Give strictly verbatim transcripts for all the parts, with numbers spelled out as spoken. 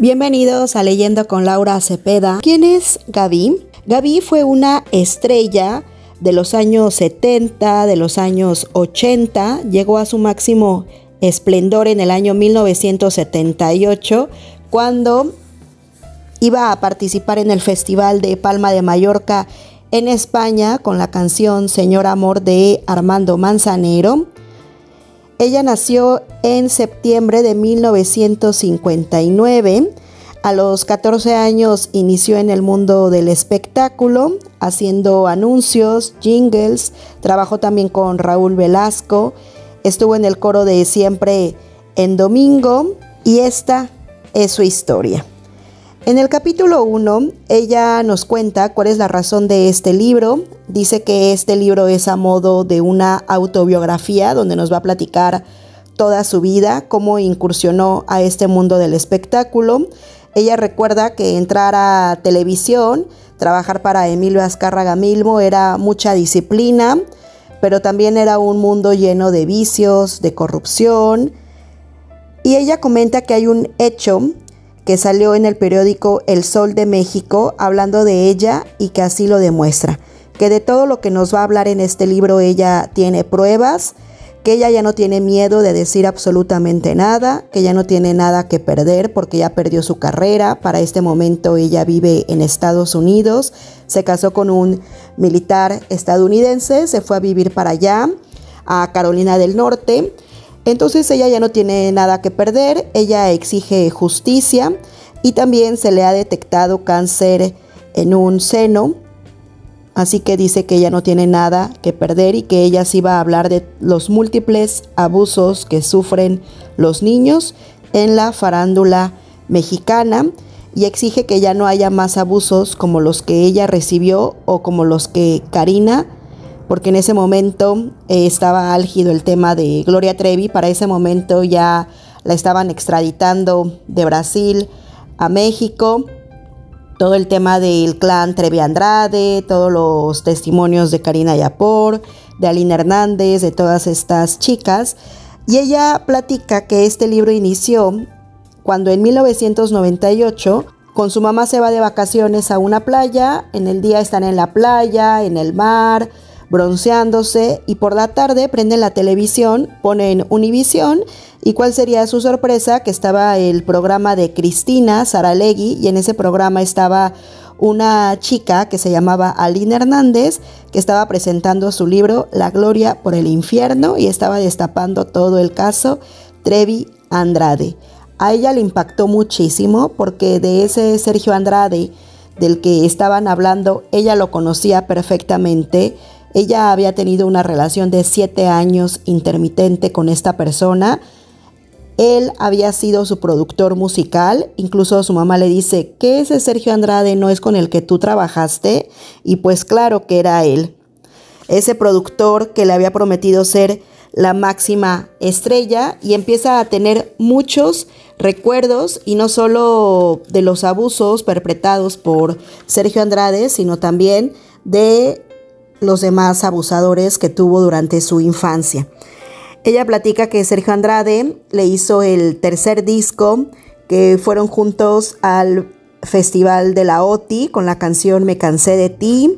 Bienvenidos a Leyendo con Laura Cepeda. ¿Quién es Gaby? Gaby fue una estrella de los años setenta, de los años ochenta. Llegó a su máximo esplendor en el año mil novecientos setenta y ocho, cuando iba a participar en el Festival de Palma de Mallorca en España con la canción Señor Amor de Armando Manzanero. Ella nació en septiembre de mil novecientos cincuenta y nueve. A los catorce años inició en el mundo del espectáculo, haciendo anuncios, jingles. Trabajó también con Raúl Velasco. Estuvo en el coro de Siempre en Domingo y esta es su historia. En el capítulo uno, ella nos cuenta cuál es la razón de este libro. Dice que este libro es a modo de una autobiografía donde nos va a platicar toda su vida, cómo incursionó a este mundo del espectáculo. Ella recuerda que entrar a televisión, trabajar para Emilio Azcárraga Milmo era mucha disciplina, pero también era un mundo lleno de vicios, de corrupción. Y ella comenta que hay un hecho que salió en el periódico El Sol de México hablando de ella y que así lo demuestra. Que de todo lo que nos va a hablar en este libro ella tiene pruebas, que ella ya no tiene miedo de decir absolutamente nada, que ya no tiene nada que perder porque ya perdió su carrera. Para este momento ella vive en Estados Unidos, se casó con un militar estadounidense, se fue a vivir para allá, a Carolina del Norte. Entonces ella ya no tiene nada que perder, ella exige justicia y también se le ha detectado cáncer en un seno, así que dice que ella no tiene nada que perder y que ella sí va a hablar de los múltiples abusos que sufren los niños en la farándula mexicana y exige que ya no haya más abusos como los que ella recibió o como los que Karina, porque en ese momento eh, estaba álgido el tema de Gloria Trevi. Para ese momento ya la estaban extraditando de Brasil a México. Todo el tema del clan Trevi Andrade, todos los testimonios de Karina Yapor, de Alina Hernández, de todas estas chicas. Y ella platica que este libro inició cuando en mil novecientos noventa y ocho con su mamá se va de vacaciones a una playa. En el día están en la playa, en el mar, bronceándose, y por la tarde prenden la televisión, ponen Univisión, y cuál sería su sorpresa, que estaba el programa de Cristina Saralegui, y en ese programa estaba una chica que se llamaba Alina Hernández, que estaba presentando su libro La Gloria por el Infierno y estaba destapando todo el caso Trevi Andrade. A ella le impactó muchísimo porque de ese Sergio Andrade del que estaban hablando, ella lo conocía perfectamente. Ella había tenido una relación de siete años intermitente con esta persona. Él había sido su productor musical. Incluso su mamá le dice, ¿qué ese Sergio Andrade no es con el que tú trabajaste? Y pues claro que era él. Ese productor que le había prometido ser la máxima estrella, y empieza a tener muchos recuerdos, y no solo de los abusos perpetrados por Sergio Andrade, sino también de los demás abusadores que tuvo durante su infancia. Ella platica que Sergio Andrade le hizo el tercer disco, que fueron juntos al Festival de la O T I con la canción Me Cansé de Ti,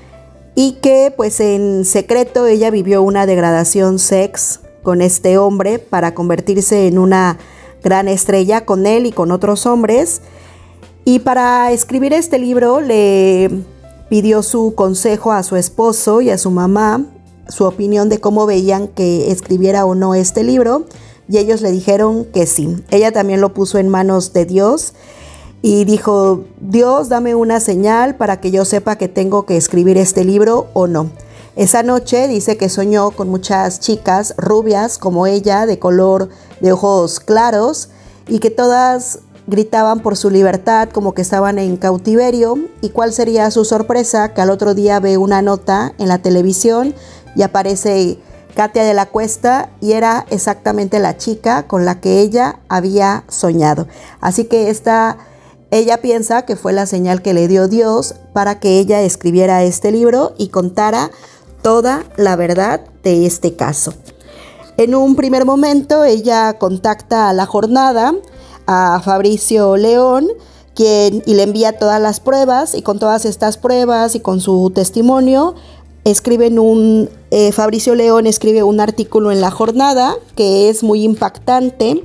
y que pues en secreto ella vivió una degradación sex con este hombre para convertirse en una gran estrella con él y con otros hombres. Y para escribir este libro le pidió su consejo a su esposo y a su mamá, su opinión de cómo veían que escribiera o no este libro, y ellos le dijeron que sí. Ella también lo puso en manos de Dios y dijo, Dios, dame una señal para que yo sepa que tengo que escribir este libro o no. Esa noche dice que soñó con muchas chicas rubias como ella, de color de ojos claros, y que todas gritaban por su libertad, como que estaban en cautiverio. Y cuál sería su sorpresa, que al otro día ve una nota en la televisión y aparece Katia de la Cuesta, y era exactamente la chica con la que ella había soñado. Así que esta, ella piensa que fue la señal que le dio Dios para que ella escribiera este libro y contara toda la verdad de este caso. En un primer momento ella contacta a La Jornada, a Fabricio León, quien y le envía todas las pruebas, y con todas estas pruebas y con su testimonio escriben un eh, Fabricio León escribe un artículo en La Jornada que es muy impactante,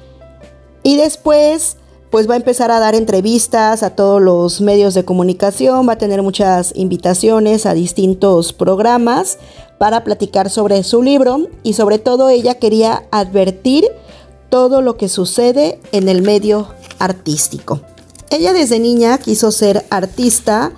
y después pues va a empezar a dar entrevistas a todos los medios de comunicación, va a tener muchas invitaciones a distintos programas para platicar sobre su libro, y sobre todo ella quería advertir todo lo que sucede en el medio artístico. Ella desde niña quiso ser artista.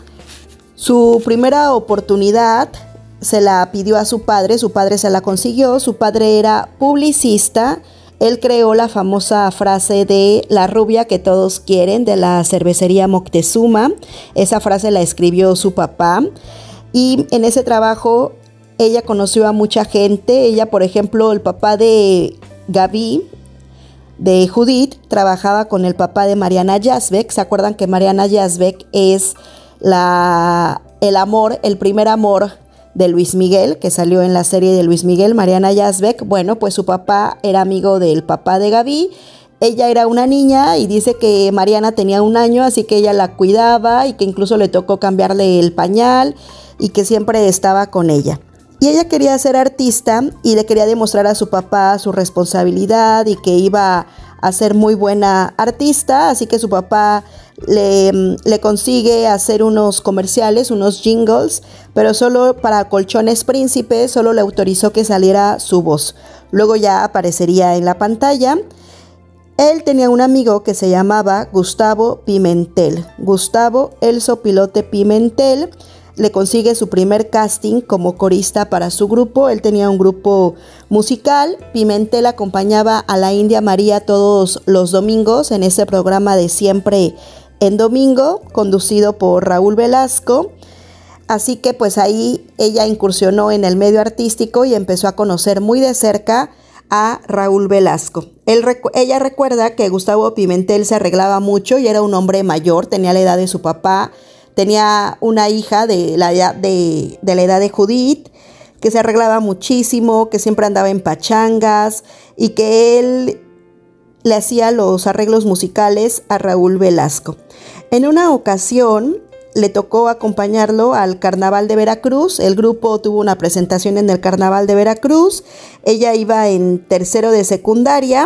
Su primera oportunidad se la pidió a su padre, su padre se la consiguió, su padre era publicista. Él creó la famosa frase de la rubia que todos quieren de la cervecería Moctezuma. Esa frase la escribió su papá, y en ese trabajo ella conoció a mucha gente. Ella, por ejemplo, el papá de Gaby, de Judith, trabajaba con el papá de Mariana Yazbek. ¿Se acuerdan que Mariana Yazbek es la, el amor, el primer amor de Luis Miguel, que salió en la serie de Luis Miguel, Mariana Yazbek? Bueno, pues su papá era amigo del papá de Gaby. Ella era una niña y dice que Mariana tenía un año, así que ella la cuidaba y que incluso le tocó cambiarle el pañal y que siempre estaba con ella. Y ella quería ser artista y le quería demostrar a su papá su responsabilidad y que iba a ser muy buena artista, así que su papá le, le consigue hacer unos comerciales, unos jingles, pero solo para Colchones Príncipe, solo le autorizó que saliera su voz. Luego ya aparecería en la pantalla. Él tenía un amigo que se llamaba Gustavo Pimentel. Gustavo El Sopilote Pimentel le consigue su primer casting como corista para su grupo. Él tenía un grupo musical. Pimentel acompañaba a la India María todos los domingos en ese programa de Siempre en Domingo, conducido por Raúl Velasco. Así que pues ahí ella incursionó en el medio artístico y empezó a conocer muy de cerca a Raúl Velasco. Él, ella recuerda que Gustavo Pimentel se arreglaba mucho y era un hombre mayor, tenía la edad de su papá. Tenía una hija de la, edad de, de la edad de Judith, que se arreglaba muchísimo, que siempre andaba en pachangas y que él le hacía los arreglos musicales a Raúl Velasco. En una ocasión le tocó acompañarlo al Carnaval de Veracruz. El grupo tuvo una presentación en el Carnaval de Veracruz. Ella iba en tercero de secundaria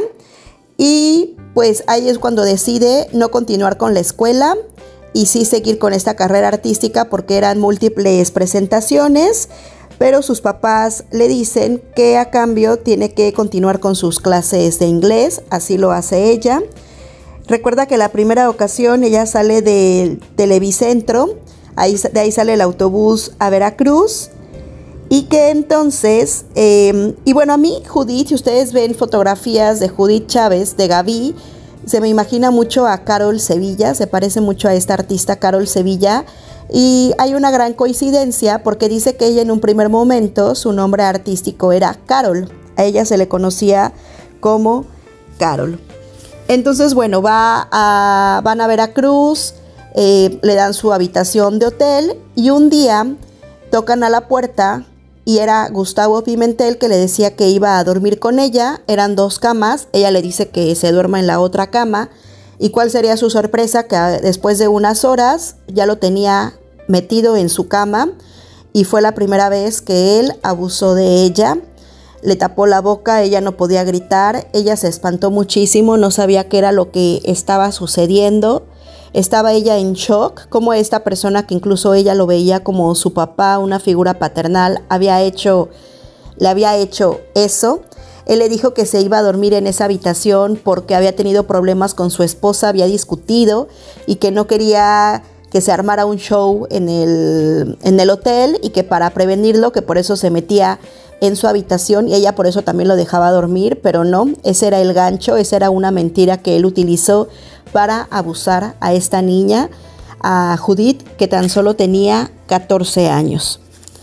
y pues ahí es cuando decide no continuar con la escuela y sí seguir con esta carrera artística porque eran múltiples presentaciones, pero sus papás le dicen que a cambio tiene que continuar con sus clases de inglés. Así lo hace ella. Recuerda que la primera ocasión ella sale de Televicentro, ahí, de ahí sale el autobús a Veracruz, y que entonces, eh, y bueno, a mí Judith, si ustedes ven fotografías de Judith Chávez, de Gaby, se me imagina mucho a Carol Sevilla, se parece mucho a esta artista Carol Sevilla, y hay una gran coincidencia porque dice que ella en un primer momento su nombre artístico era Carol, a ella se le conocía como Carol. Entonces, bueno, va a, van a Veracruz, eh, le dan su habitación de hotel y un día tocan a la puerta y era Gustavo Pimentel que le decía que iba a dormir con ella. Eran dos camas, ella le dice que se duerma en la otra cama y cuál sería su sorpresa, que después de unas horas ya lo tenía metido en su cama y fue la primera vez que él abusó de ella. Le tapó la boca, ella no podía gritar, ella se espantó muchísimo, no sabía qué era lo que estaba sucediendo. Estaba ella en shock, como esta persona que incluso ella lo veía como su papá, una figura paternal, había hecho, le había hecho eso. Él le dijo que se iba a dormir en esa habitación porque había tenido problemas con su esposa, había discutido y que no quería que se armara un show en el, en el hotel y que para prevenirlo, que por eso se metía en su habitación y ella por eso también lo dejaba dormir, pero no, ese era el gancho, esa era una mentira que él utilizó para abusar a esta niña, a Judith, que tan solo tenía catorce años.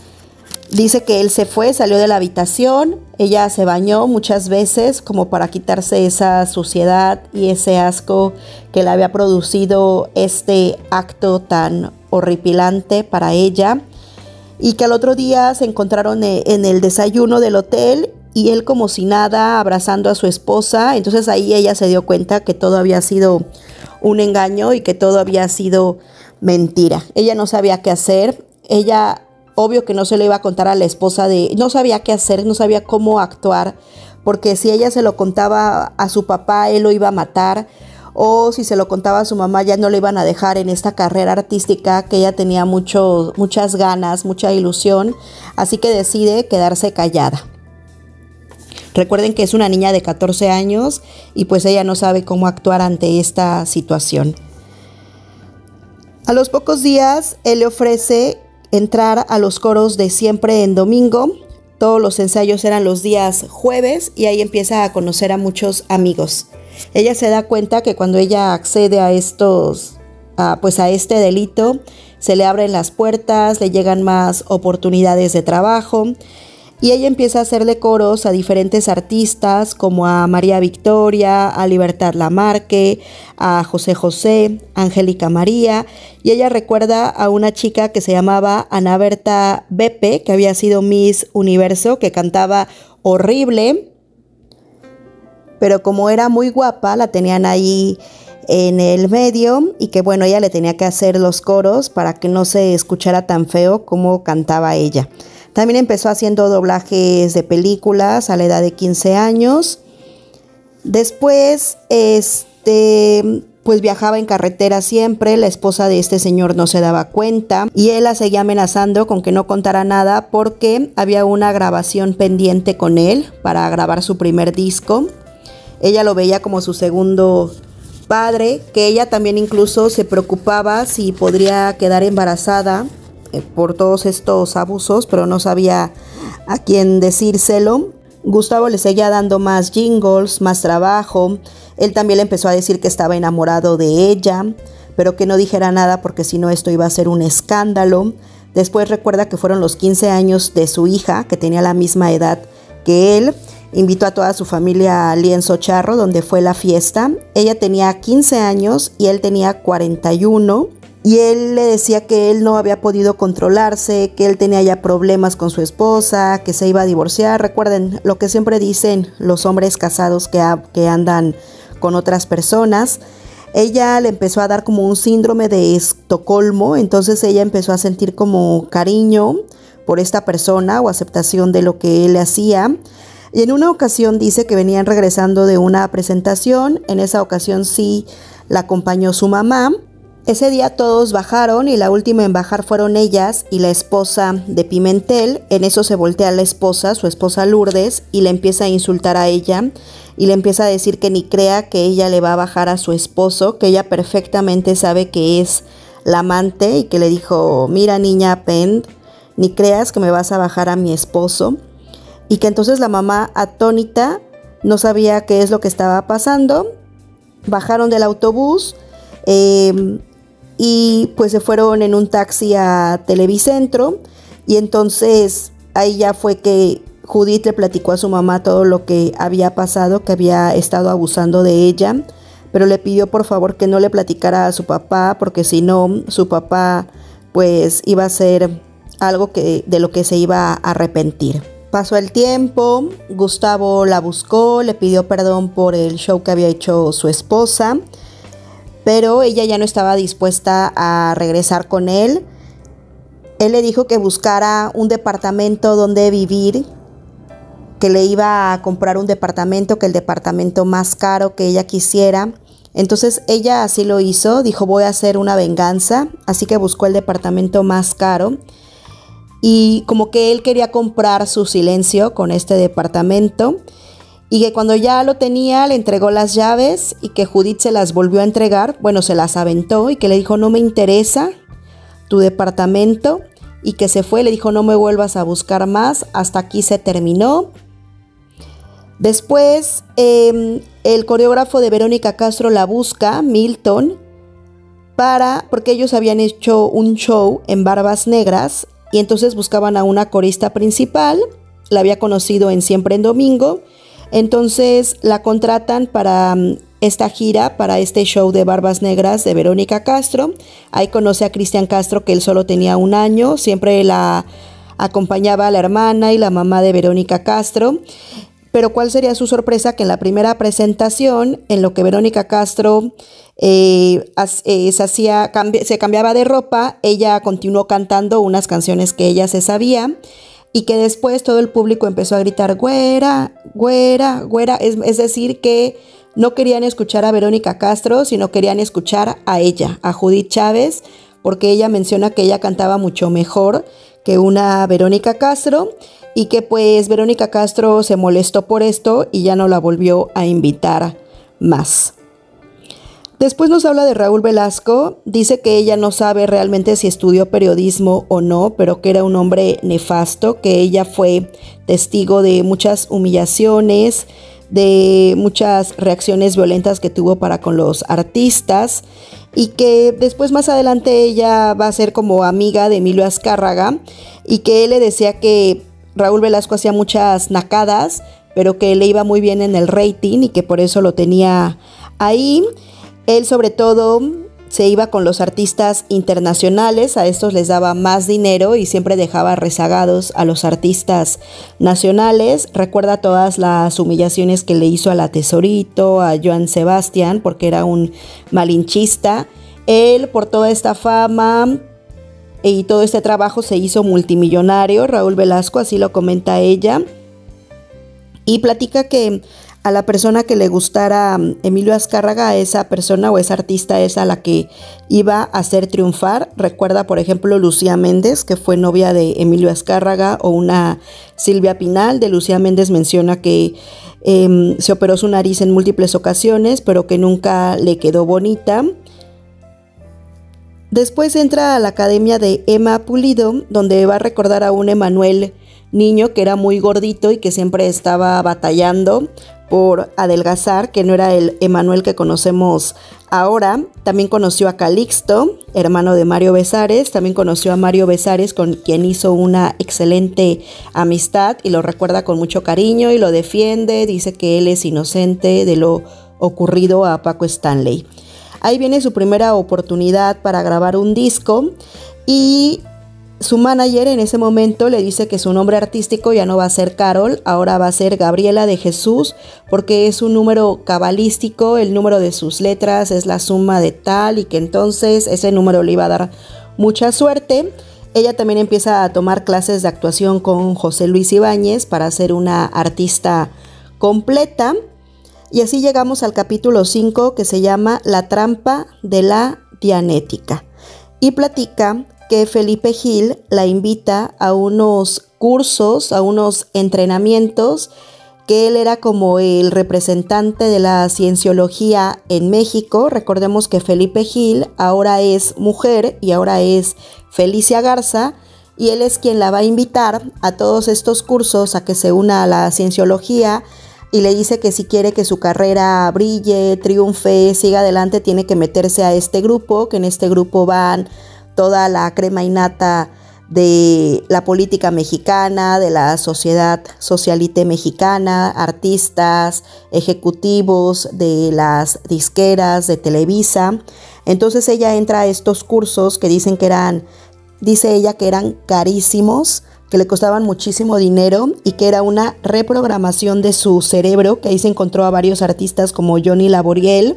Dice que él se fue, salió de la habitación, ella se bañó muchas veces como para quitarse esa suciedad y ese asco que le había producido este acto tan horripilante para ella. Y que al otro día se encontraron en el desayuno del hotel y él como si nada, abrazando a su esposa. Entonces ahí ella se dio cuenta que todo había sido un engaño y que todo había sido mentira. Ella no sabía qué hacer. Ella, obvio que no se lo iba a contar a la esposa, de, no sabía qué hacer, no sabía cómo actuar, porque si ella se lo contaba a su papá, él lo iba a matar, o si se lo contaba a su mamá, ya no le iban a dejar en esta carrera artística que ella tenía mucho, muchas ganas, mucha ilusión. Así que decide quedarse callada. Recuerden que es una niña de catorce años y pues ella no sabe cómo actuar ante esta situación. A los pocos días, él le ofrece entrar a los coros de Siempre en Domingo. Todos los ensayos eran los días jueves y ahí empieza a conocer a muchos amigos. Ella se da cuenta que cuando ella accede a estos, a, pues a este delito, se le abren las puertas, le llegan más oportunidades de trabajo y ella empieza a hacerle coros a diferentes artistas como a María Victoria, a Libertad Lamarque, a José José, Angélica María, y ella recuerda a una chica que se llamaba Ana Berta Beppe, que había sido Miss Universo, que cantaba horrible, pero como era muy guapa, la tenían ahí en el medio y que bueno, ella le tenía que hacer los coros para que no se escuchara tan feo como cantaba ella. También empezó haciendo doblajes de películas a la edad de quince años. Después, este, pues viajaba en carretera siempre. La esposa de este señor no se daba cuenta y él la seguía amenazando con que no contara nada porque había una grabación pendiente con él para grabar su primer disco. Ella lo veía como su segundo padre, que ella también incluso se preocupaba si podría quedar embarazada por todos estos abusos, pero no sabía a quién decírselo. Gustavo le seguía dando más jingles, más trabajo. Él también le empezó a decir que estaba enamorado de ella, pero que no dijera nada porque si no esto iba a ser un escándalo. Después recuerda que fueron los quince años de su hija, que tenía la misma edad que él. Invitó a toda su familia a Lienzo Charro, donde fue la fiesta. Ella tenía quince años y él tenía cuarenta y uno. Y él le decía que él no había podido controlarse, que él tenía ya problemas con su esposa, que se iba a divorciar. Recuerden lo que siempre dicen los hombres casados que, ha, que andan con otras personas. Ella le empezó a dar como un síndrome de Estocolmo, entonces ella empezó a sentir como cariño por esta persona o aceptación de lo que él le hacía. Y en una ocasión dice que venían regresando de una presentación. En esa ocasión sí la acompañó su mamá. Ese día todos bajaron y la última en bajar fueron ellas y la esposa de Pimentel. En eso se voltea la esposa, su esposa Lourdes, y le empieza a insultar a ella y le empieza a decir que ni crea que ella le va a bajar a su esposo, que ella perfectamente sabe que es la amante y que le dijo: mira niña Pend, ni creas que me vas a bajar a mi esposo. Y que entonces la mamá, atónita, no sabía qué es lo que estaba pasando. Bajaron del autobús eh, y pues se fueron en un taxi a Televicentro y entonces ahí ya fue que Judith le platicó a su mamá todo lo que había pasado, que había estado abusando de ella, pero le pidió por favor que no le platicara a su papá porque si no su papá pues iba a ser algo que, de lo que se iba a arrepentir. Pasó el tiempo, Gustavo la buscó, le pidió perdón por el show que había hecho su esposa, pero ella ya no estaba dispuesta a regresar con él. Él le dijo que buscara un departamento donde vivir, que le iba a comprar un departamento, que el departamento más caro que ella quisiera. Entonces ella así lo hizo, dijo voy a hacer una venganza, así que buscó el departamento más caro. Y como que él quería comprar su silencio con este departamento y que cuando ya lo tenía le entregó las llaves y que Judith se las volvió a entregar, bueno, se las aventó y que le dijo no me interesa tu departamento y que se fue, le dijo no me vuelvas a buscar más, hasta aquí se terminó. Después eh, el coreógrafo de Verónica Castro la busca, Milton, para, porque ellos habían hecho un show en Barbas Negras. Y entonces buscaban a una corista principal, la había conocido en Siempre en Domingo, entonces la contratan para um, esta gira, para este show de Barbas Negras de Verónica Castro. Ahí conoce a Cristian Castro, que él solo tenía un año, siempre la acompañaba a la hermana y la mamá de Verónica Castro. Pero ¿cuál sería su sorpresa? Que en la primera presentación, en lo que Verónica Castro eh, eh, se, hacía, cambi se cambiaba de ropa, ella continuó cantando unas canciones que ella se sabía y que después todo el público empezó a gritar güera, güera, güera. Es, es decir, que no querían escuchar a Verónica Castro, sino querían escuchar a ella, a Judith Chávez, porque ella menciona que ella cantaba mucho mejor que una Verónica Castro y que pues Verónica Castro se molestó por esto y ya no la volvió a invitar más. Después nos habla de Raúl Velasco, dice que ella no sabe realmente si estudió periodismo o no, pero que era un hombre nefasto, que ella fue testigo de muchas humillaciones, de muchas reacciones violentas que tuvo para con los artistas y que después más adelante ella va a ser como amiga de Emilio Azcárraga y que él le decía que Raúl Velasco hacía muchas nacadas, pero que le iba muy bien en el rating y que por eso lo tenía ahí. Él sobre todo se iba con los artistas internacionales, a estos les daba más dinero y siempre dejaba rezagados a los artistas nacionales. Recuerda todas las humillaciones que le hizo a la Tesorito, a Joan Sebastián, porque era un malinchista. Él, por toda esta fama y todo este trabajo, se hizo multimillonario, Raúl Velasco, así lo comenta ella. Y platica que a la persona que le gustara Emilio Azcárraga, a esa persona o esa artista es a la que iba a hacer triunfar. Recuerda, por ejemplo, Lucía Méndez, que fue novia de Emilio Azcárraga, o una Silvia Pinal. De Lucía Méndez menciona que eh, se operó su nariz en múltiples ocasiones, pero que nunca le quedó bonita. Después entra a la academia de Emma Pulido, donde va a recordar a un Emanuel Niño que era muy gordito y que siempre estaba batallando por adelgazar, que no era el Emanuel que conocemos ahora. También conoció a Calixto, hermano de Mario Besares. También conoció a Mario Besares, con quien hizo una excelente amistad y lo recuerda con mucho cariño y lo defiende. Dice que él es inocente de lo ocurrido a Paco Stanley. Ahí viene su primera oportunidad para grabar un disco y su manager en ese momento le dice que su nombre artístico ya no va a ser Carol, ahora va a ser Gabriela de Jesús, porque es un número cabalístico, el número de sus letras es la suma de tal y que entonces ese número le iba a dar mucha suerte. Ella también empieza a tomar clases de actuación con José Luis Ibáñez para ser una artista completa. Y así llegamos al capítulo cinco, que se llama La trampa de la Dianética. Y platica que Felipe Gil la invita a unos cursos, a unos entrenamientos, que él era como el representante de la cienciología en México. Recordemos que Felipe Gil ahora es mujer y ahora es Felicia Garza, y él es quien la va a invitar a todos estos cursos a que se una a la cienciología, y le dice que si quiere que su carrera brille, triunfe, siga adelante, tiene que meterse a este grupo, que en este grupo van toda la crema innata de la política mexicana, de la sociedad socialite mexicana, artistas, ejecutivos de las disqueras, de Televisa. Entonces ella entra a estos cursos que dicen que eran, dice ella que eran carísimos, que le costaban muchísimo dinero y que era una reprogramación de su cerebro, que ahí se encontró a varios artistas como Johnny Laboriel.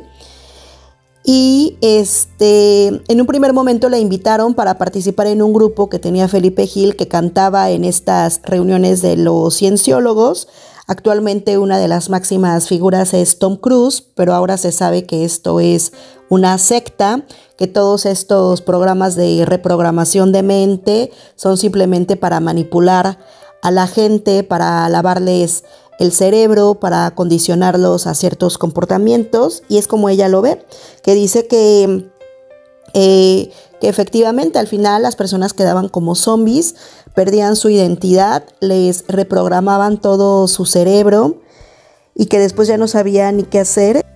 Y este, en un primer momento la invitaron para participar en un grupo que tenía Felipe Gil, que cantaba en estas reuniones de los cienciólogos. Actualmente una de las máximas figuras es Tom Cruise, pero ahora se sabe que esto es una secta, que todos estos programas de reprogramación de mente son simplemente para manipular a la gente, para lavarles el cerebro, para condicionarlos a ciertos comportamientos, y es como ella lo ve, que dice que, eh, que efectivamente al final las personas quedaban como zombies, perdían su identidad, les reprogramaban todo su cerebro y que después ya no sabían ni qué hacer.